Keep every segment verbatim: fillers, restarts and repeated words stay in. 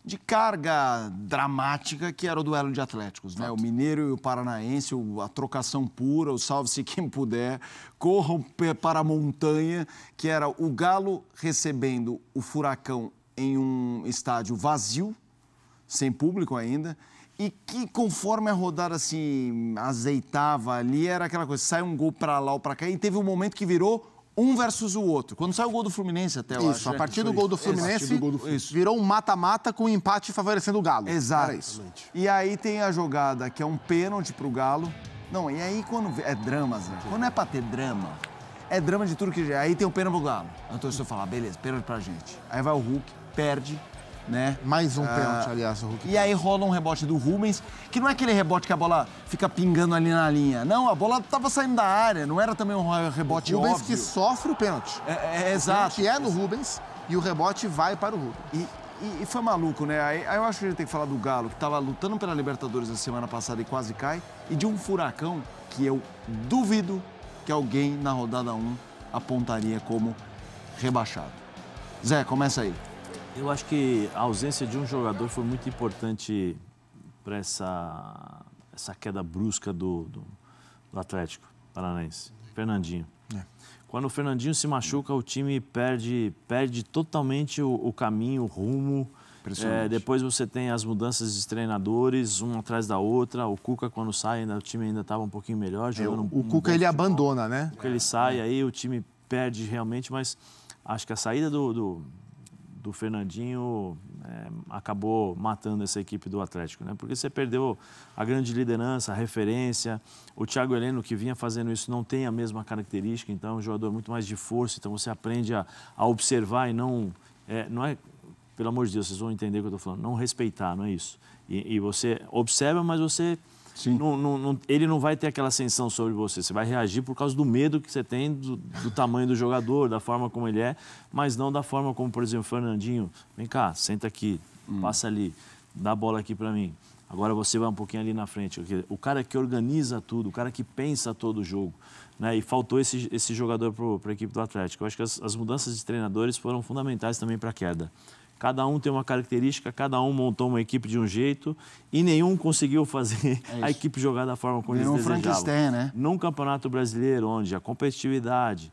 de carga dramática que era o duelo de Atléticos, né? O Mineiro e o Paranaense, a trocação pura, o salve-se quem puder, corram para a montanha, que era o Galo recebendo o Furacão em um estádio vazio, sem público ainda, e que conforme a rodada se azeitava ali, era aquela coisa, sai um gol para lá ou para cá, e teve um momento que virou um versus o outro. Quando saiu o gol do Fluminense até, eu isso, acho. Isso, a partir do gol do Fluminense, do gol do Fluminense. virou um mata-mata com um empate favorecendo o Galo. Exato. Era isso. E aí tem a jogada que é um pênalti pro Galo. Não, e aí quando... É drama, Zé. Quando é pra ter drama, é drama de tudo que... Aí tem o pênalti pro Galo. Então, torcedor fala, beleza, pênalti pra gente. Aí vai o Hulk, perde, né? Mais um ah, pênalti, aliás, o Hulk. E aí rola um rebote do Rubens, que não é aquele rebote que a bola fica pingando ali na linha. Não, a bola tava saindo da área, não era também um rebote o Rubens óbvio. que sofre o pênalti. É, é, é o exato. Que é no Rubens e o rebote vai para o Rubens. E, e, e foi maluco, né? Aí, aí eu acho que a gente tem que falar do Galo, que tava lutando pela Libertadores na semana passada e quase cai, e de um Furacão que eu duvido que alguém na rodada um apontaria como rebaixado. Zé, começa aí. Eu acho que a ausência de um jogador foi muito importante para essa, essa queda brusca do, do, do Atlético Paranaense. Fernandinho. É. Quando o Fernandinho se machuca, o time perde, perde totalmente o, o caminho, o rumo. É, depois você tem as mudanças de treinadores, um atrás da outra. O Cuca, quando sai, ainda, o time ainda estava um pouquinho melhor. Jogando é, o um, o Cuca, um ele futebol. abandona, né? O Cuca, ele sai, aí o time perde realmente, mas acho que a saída do... do do Fernandinho é, acabou matando essa equipe do Atlético, né? Porque você perdeu a grande liderança, a referência. O Thiago Heleno, que vinha fazendo isso, não tem a mesma característica, então é um jogador muito mais de força, então você aprende a, a observar e não... É, não é, pelo amor de Deus, vocês vão entender o que eu estou falando, não respeitar, não é isso. E, e você observa, mas você... Não, não, não, ele não vai ter aquela ascensão sobre você. Você vai reagir por causa do medo que você tem do, do tamanho do jogador, da forma como ele é, mas não da forma como, por exemplo, o Fernandinho. Vem cá, senta aqui, hum. passa ali, dá a bola aqui para mim. Agora você vai um pouquinho ali na frente. O cara que organiza tudo, o cara que pensa todo o jogo. Né? E faltou esse, esse jogador para a equipe do Atlético. Eu acho que as, as mudanças de treinadores foram fundamentais também para a queda. Cada um tem uma característica, cada um montou uma equipe de um jeito e nenhum conseguiu fazer é a equipe jogar da forma como nenhum eles desejavam. Né? Num campeonato brasileiro, onde a competitividade,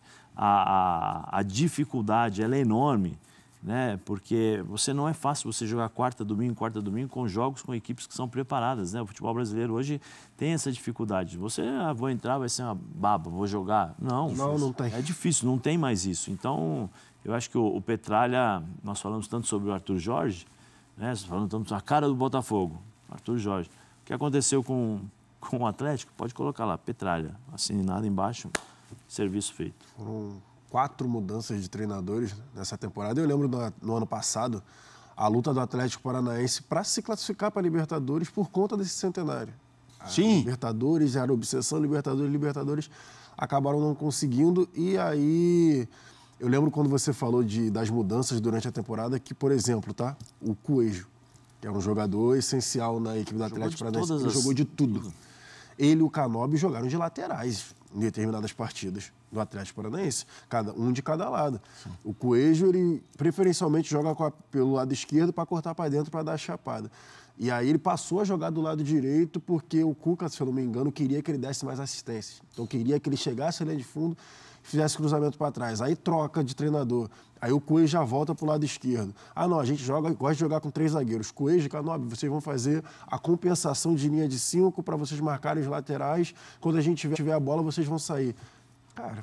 a, a, a dificuldade ela é enorme, né? Porque você não é fácil você jogar quarta, domingo, quarta, domingo com jogos com equipes que são preparadas. Né? O futebol brasileiro hoje tem essa dificuldade. Você, ah, vou entrar, vai ser uma baba, vou jogar. Não, não, não tem. É difícil, não tem mais isso. Então... Eu acho que o, o Petralha, nós falamos tanto sobre o Arthur Jorge, né? Falando tanto a cara do Botafogo, Arthur Jorge. O que aconteceu com, com o Atlético? Pode colocar lá, Petralha, assinado embaixo, serviço feito. Foram quatro mudanças de treinadores nessa temporada. Eu lembro no, no ano passado, a luta do Atlético Paranaense para se classificar para a Libertadores por conta desse centenário. A Sim. Libertadores, era obsessão, Libertadores, Libertadores, acabaram não conseguindo e aí... Eu lembro quando você falou de, das mudanças durante a temporada que, por exemplo, tá? O Coelho, que é um jogador essencial na equipe do Atlético Paranaense, ele as... jogou de tudo. Ele e o Canóbio jogaram de laterais em determinadas partidas do Atlético Paranaense, cada, um de cada lado. Sim. O Coelho, ele preferencialmente joga com a, pelo lado esquerdo para cortar para dentro para dar a chapada. E aí ele passou a jogar do lado direito porque o Cuca, se eu não me engano, queria que ele desse mais assistência. Então queria que ele chegasse ali de fundo fizesse cruzamento para trás, aí troca de treinador, aí o Coelho já volta para o lado esquerdo. Ah, não, a gente joga, gosta de jogar com três zagueiros. Coelho e Canóbio, vocês vão fazer a compensação de linha de cinco para vocês marcarem os laterais. Quando a gente tiver, tiver a bola, vocês vão sair. Cara,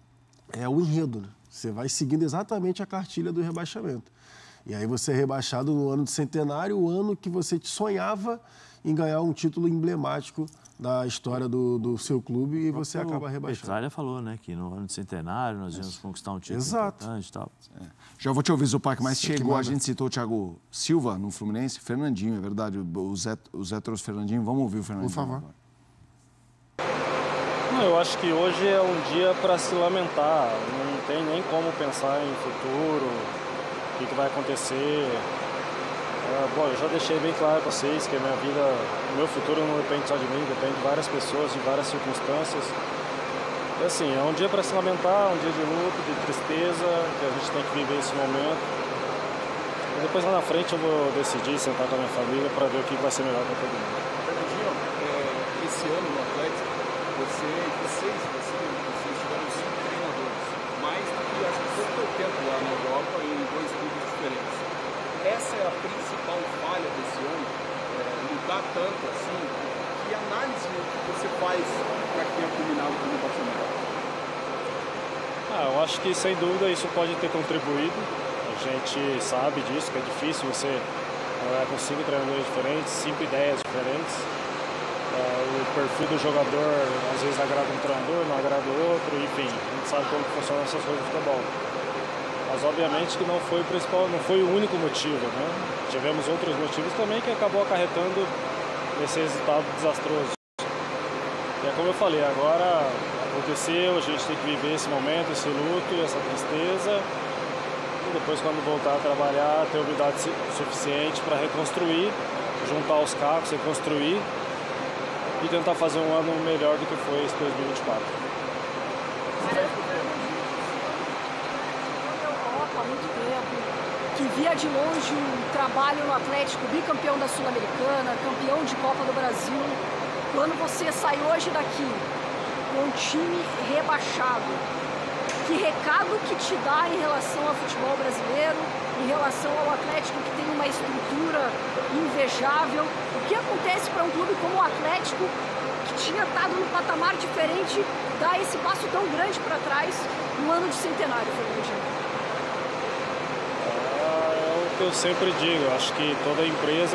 é o enredo, né? Você vai seguindo exatamente a cartilha do rebaixamento. E aí você é rebaixado no ano de centenário, o ano que você sonhava em ganhar um título emblemático da história do, do seu clube e você o acaba rebaixando. A Petralha falou, né, que no ano de centenário nós íamos conquistar um título Exato. importante e tal. É. Já vou te ouvir, Zupac, mas Isso chegou, a gente citou o Thiago Silva no Fluminense, Fernandinho, é verdade, o Zé, o Zé trouxe o Fernandinho, vamos ouvir o Fernandinho. Por favor. Agora. Não, eu acho que hoje é um dia para se lamentar, não tem nem como pensar em futuro, o que, que vai acontecer. É, bom, eu já deixei bem claro para vocês que a minha vida, o meu futuro não depende só de mim, depende de várias pessoas, de várias circunstâncias. E assim, é um dia para se lamentar, um dia de luto, de tristeza, que a gente tem que viver esse momento. E depois lá na frente eu vou decidir, sentar com a minha família para ver o que vai ser melhor para todo mundo. Fernandinho, é, esse ano no Atlético, você, vocês, você, vocês tiveram cinco treinadores, mais do que acho que todo o tempo lá na Europa em dois clubes diferentes. Essa é a principal falha desse ano, é, mudar tanto assim. Que análise que você faz para que tenha culminado como Barcelona? Ah, eu acho que sem dúvida isso pode ter contribuído. A gente sabe disso, que é difícil você trabalhar com cinco treinadores diferentes, cinco ideias diferentes. É, o perfil do jogador às vezes agrada um treinador, não agrada o outro, enfim, a gente sabe como funcionam essas coisas do futebol. Mas obviamente que não foi o principal, não foi o único motivo, né? Tivemos outros motivos também que acabou acarretando esse resultado desastroso. E é como eu falei, agora aconteceu, a gente tem que viver esse momento, esse luto, essa tristeza. E depois, quando voltar a trabalhar, ter habilidade suficiente para reconstruir, juntar os cacos, reconstruir e tentar fazer um ano melhor do que foi esse dois mil e vinte e quatro. Há muito tempo, que via de longe um trabalho no Atlético, bicampeão da Sul-Americana, campeão de Copa do Brasil. Quando você sai hoje daqui com um time rebaixado, que recado que te dá em relação ao futebol brasileiro, em relação ao Atlético que tem uma estrutura invejável? O que acontece para um clube como o Atlético, que tinha estado num patamar diferente, dar esse passo tão grande para trás no ano de centenário, Fernandinho? Eu sempre digo, acho que toda empresa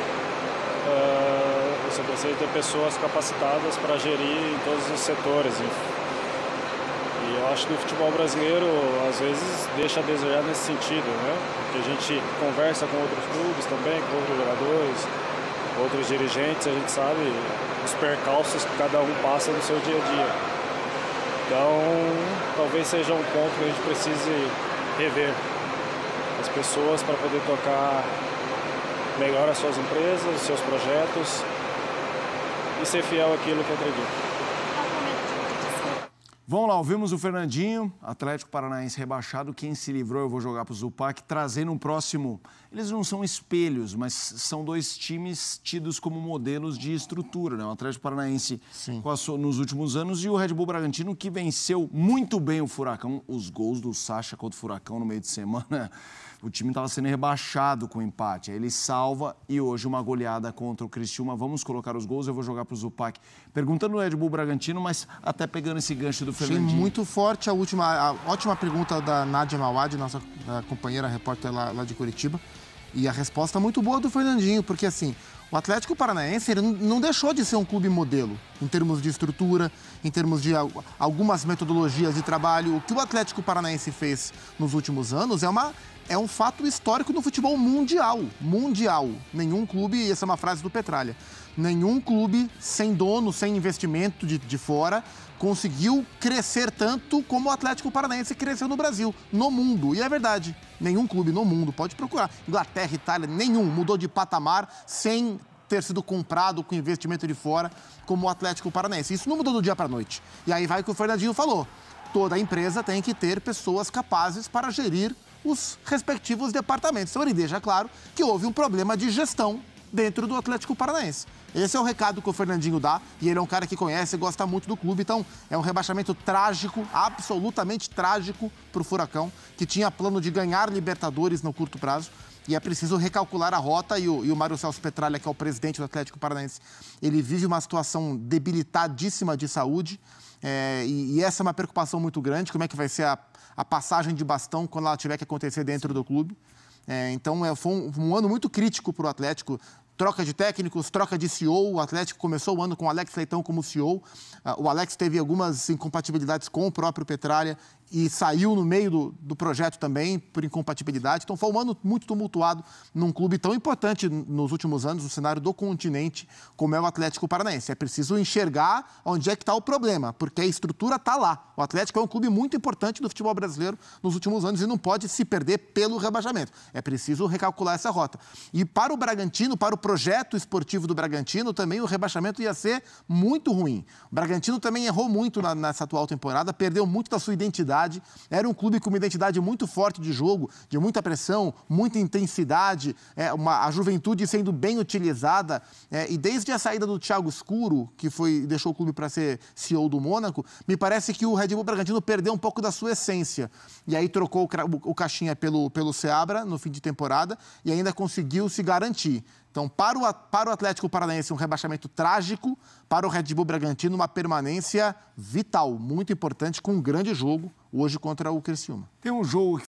uh, você precisa ter pessoas capacitadas para gerir em todos os setores. E eu acho que o futebol brasileiro às vezes deixa a desejar nesse sentido, né? Porque a gente conversa com outros clubes também, com outros jogadores, outros dirigentes, a gente sabe os percalços que cada um passa no seu dia a dia. Então, talvez seja um ponto que a gente precise rever as pessoas para poder tocar melhor as suas empresas, os seus projetos e ser fiel àquilo que acredita. Vamos lá, ouvimos o Fernandinho, Atlético Paranaense rebaixado. Quem se livrou, eu vou jogar para o Zupac, trazendo um próximo. Eles não são espelhos, mas são dois times tidos como modelos de estrutura, né? O Atlético Paranaense com a sua, nos últimos anos e o Red Bull Bragantino, que venceu muito bem o Furacão. Os gols do Sacha contra o Furacão no meio de semana, o time estava sendo rebaixado com o empate. Aí ele salva e hoje uma goleada contra o Criciúma. Vamos colocar os gols, eu vou jogar para o Zupac. Perguntando no Red Bull Bragantino, mas até pegando esse gancho do Fernandinho. Achei muito forte a última, a ótima pergunta da Nádia Mawad, nossa companheira repórter lá, lá de Curitiba. E a resposta muito boa do Fernandinho, porque assim, o Atlético Paranaense ele não deixou de ser um clube modelo em termos de estrutura, em termos de algumas metodologias de trabalho. O que o Atlético Paranaense fez nos últimos anos é uma... é um fato histórico no futebol mundial. Mundial. Nenhum clube, e essa é uma frase do Petralha, nenhum clube sem dono, sem investimento de, de fora, conseguiu crescer tanto como o Atlético Paranaense cresceu no Brasil, no mundo. E é verdade, nenhum clube no mundo, pode procurar. Inglaterra, Itália, nenhum mudou de patamar sem ter sido comprado com investimento de fora como o Atlético Paranaense. Isso não mudou do dia para a noite. E aí vai o que o Fernandinho falou. Toda empresa tem que ter pessoas capazes para gerir os respectivos departamentos. Então ele deixa claro que houve um problema de gestão dentro do Atlético Paranaense. Esse é o recado que o Fernandinho dá, e ele é um cara que conhece e gosta muito do clube, então é um rebaixamento trágico, absolutamente trágico para o Furacão, que tinha plano de ganhar Libertadores no curto prazo, e é preciso recalcular a rota, e o, e o Mário Celso Petralha, que é o presidente do Atlético Paranaense, ele vive uma situação debilitadíssima de saúde, é, e, e essa é uma preocupação muito grande, como é que vai ser a, a passagem de bastão quando ela tiver que acontecer dentro do clube. É, então, é, foi um, um ano muito crítico para o Atlético. Troca de técnicos, troca de C E O. O Atlético começou o ano com o Alex Leitão como C E O. O Alex teve algumas incompatibilidades com o próprio Petralha e saiu no meio do, do projeto também por incompatibilidade. Então, foi um ano muito tumultuado num clube tão importante nos últimos anos, no cenário do continente, como é o Atlético Paranaense. É preciso enxergar onde é que está o problema, porque a estrutura está lá. O Atlético é um clube muito importante do futebol brasileiro nos últimos anos e não pode se perder pelo rebaixamento. É preciso recalcular essa rota. E para o Bragantino, para o projeto esportivo do Bragantino, também o rebaixamento ia ser muito ruim. O Bragantino também errou muito na, nessa atual temporada, perdeu muito da sua identidade. intensidade. Era um clube com uma identidade muito forte de jogo, de muita pressão, muita intensidade, é, uma, a juventude sendo bem utilizada. É, e desde a saída do Thiago Escuro, que foi, deixou o clube para ser C E O do Mônaco, me parece que o Red Bull Bragantino perdeu um pouco da sua essência. E aí trocou o, o Caixinha pelo, pelo Seabra no fim de temporada e ainda conseguiu se garantir. Então, para o, para o Atlético Paranaense, um rebaixamento trágico, para o Red Bull Bragantino, uma permanência vital, muito importante, com um grande jogo hoje contra o Criciúma. Tem um jogo que